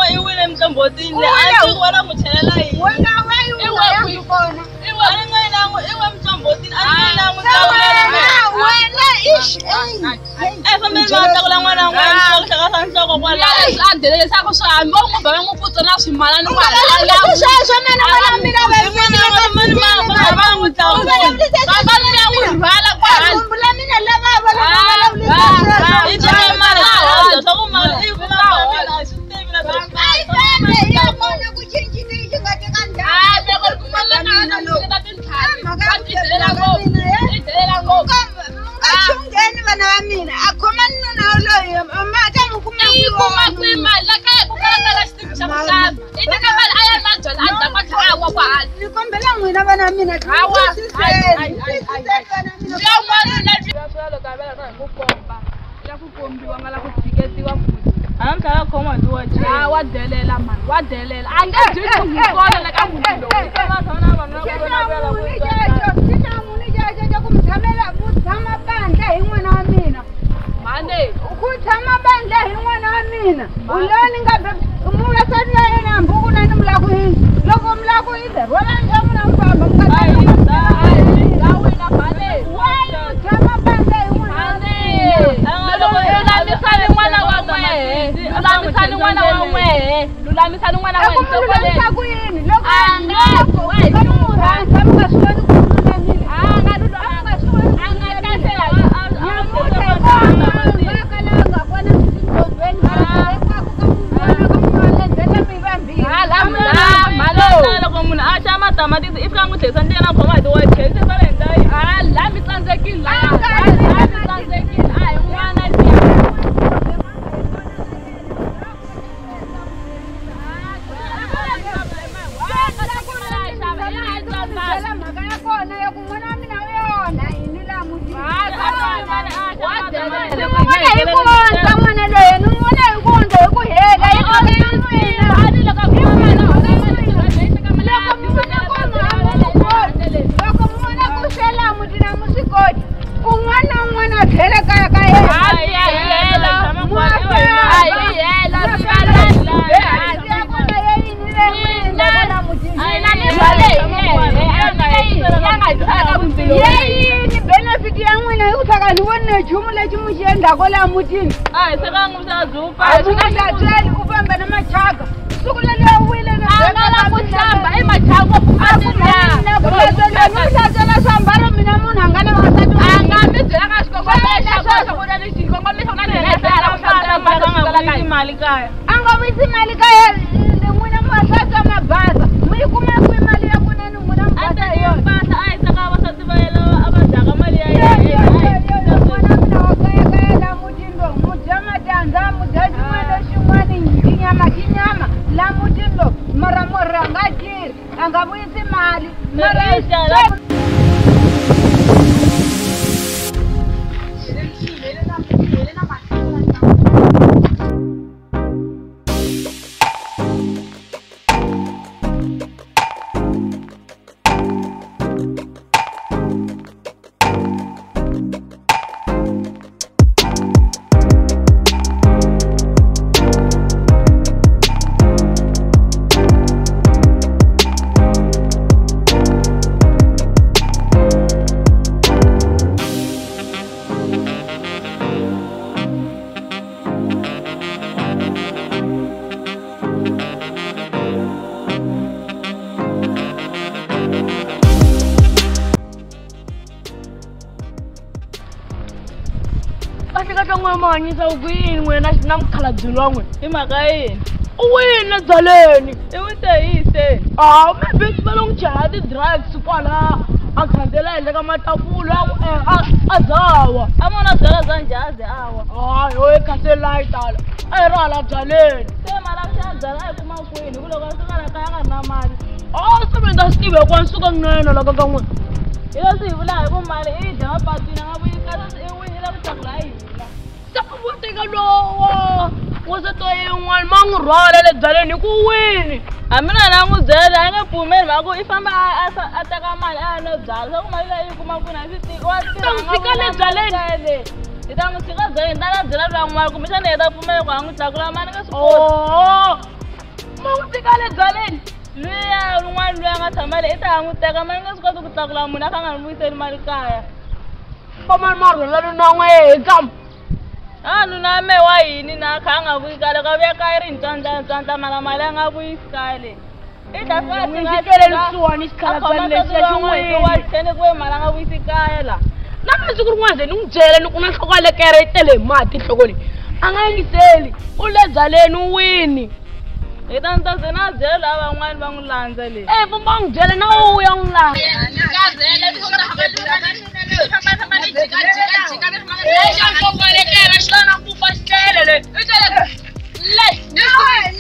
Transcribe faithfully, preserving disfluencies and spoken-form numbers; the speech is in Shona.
i wile mtambotini le anti wala muthelela yini wena wewe uyakubona iwe anina iwe mtambotini anina mutawulela wena ish eh fambe mata kula n'wana n'wana sokuhlaka sanhloko kwala andele sakho swami ngombe nguputso na swimala ni kwala la sweswo mina wena mina wena mani mama baba ngutawula baba mina ngurhala kwa kumbula mina lava lava lava ijana mara sokumala ikuna wena sitemi na ai bebe yabona kuchinjini ingati kanda ah beko kumala na na tinthani ngatidelela ngo tidelela ngo ngachungeni vana va mina akhomani nuna loyo mata ngukuma kuma kwimali la kaya kukala xitivi xa mutana iteka mali a ya na byela a dya kwa awa kwa hali ni kombela n'wina vana mina awa ya ku kombiwa nga la ku tshiketiwa futhi amta ya khoma hi tiwache ah wa delela mani wa delela a nge byi tshungukona le ka munhu loyi va thona vanhu va kona vela ku ku muthamela mutshama bandla hi n'wana wa mina mane ku tshama bandla hi n'wana wa mina u loni nga muvasati ya yena hambi ku na ni mulaku yini loko mulaku yi le rhwala ndyangu na mfamba mi nga ya wena mane wena tshama bandla hi n'wana wa mina lulamisani n'wana wa n'wehe lulamisani n'wana wa n'wehe lulamisani n'wana wa n'wehe lulamisa ku yini loko a nga ka ni mu rhandza mi nga swi voni ku lulamile a nga lulamisa a nga kansela loko munhu a xa matamatisi i fika n'wi tlherisa ndlela na khoma hi tiwache i sala hi ndlayi ah la mi tsandzekile la mi tsandzekile a hi n'wana liya mhaka ya kona ya ku n'wana wa mina u yona yini laha mutini hi ku ondza n'wana loyi ni n'wana hi ku ondza hi ku hela hi loko n'wana ku xela mutini a mi swi koti ku n'wana na un'wana a tlhela kaya ka yeyini benefit ya n'wina hi ku tlhaka ni vonile nchumu lexi mi xi endlaka laha mutini a hi seka n'wi sa zupa a swi nga hlantsweli ku famba na machaka siku leliya wile ni angala ku hlamba i machako mi hlantswela swiambalo mina munhu a nga na vasati a nga mi byela ka xikongomexaxakuda ni xikongomexo na nhenetela ku hlantswela mali kaya a nga vuyisi mali kaya n'wina mi va hlantswa mabaza mi yi kuma kwi mali ya kuna ni n'wina mi basa hi yona mpahla a hi seka vasati va yela a va dyaka mali ya yena n'wana mina wa kayakaya laha mutini lowu mu dya matandza mu dya xin'wana xin'wana xinyama xinyama laha mutini lowu mara murhi a nga tirhi a nga vuyisi mali mara manyisa ukuyini wena na mukhalabye lwan'we hi mhaka yini u wina byaleni i wite yise a maybe va lo n'wi chela ti-drugs kwala a khandzela henhla ka matafula a dzawa a vona byala bya njazi awa hayi oye khansela yi tala a yi rala byaleni se mali a xa byala a yi kuma kwini hi ku loko a suka la kaya a nga ri na mali a se mi ta swi tiva hikuva ni suka kunene laka ka n'wina hi leswi hi vula hi ku mali i yi dya mapatwini a nga vuyisa leswi i wini i la ku tlakula hi hina sakuvuteka lowo waseto yin'wana ma n'wi rhwala le byaleni hi ku wini hambi na na n'wi byela a nge pfumeli mhaka ku i famba a teka mali a ya no byala swa ku mali leyi yi kuma kwini a swi tiki wa tshika le byaleni hi ta n'wi tshika byaleni ta la byela lwan'wana kumbexana hi ta pfumela ku a n'wi tlakula mali nga swi oho fika le dzaleni luya lun'wana luya nga tshama le i ta n'wi teka mali nga swi koti ku tlakula munhu a kha nga n'wi vuyiseli mali kaya pamani marhwela lunan'we hekam a nuna me wa yini na kha nga vuyi kale ka vuya kaya ri ntsandla ntsandla mala mali a nga vuyisi kale i ta fika n'wi xikele nsuwani xikhalabani lexi ya xin'wini wa tshene ku mali a nga vuyisi kaya la na masiku rin'wana ze ni n'wi byela ni kuma nhloko ya le kere yi tele hi mati nhlokweni a nga yingiseli u le dzaleni u wini hi ta ni ta ze na byela lava van'wani va n'wi landza leyi e famba n'wi byela na u ya n'wi landza Lei,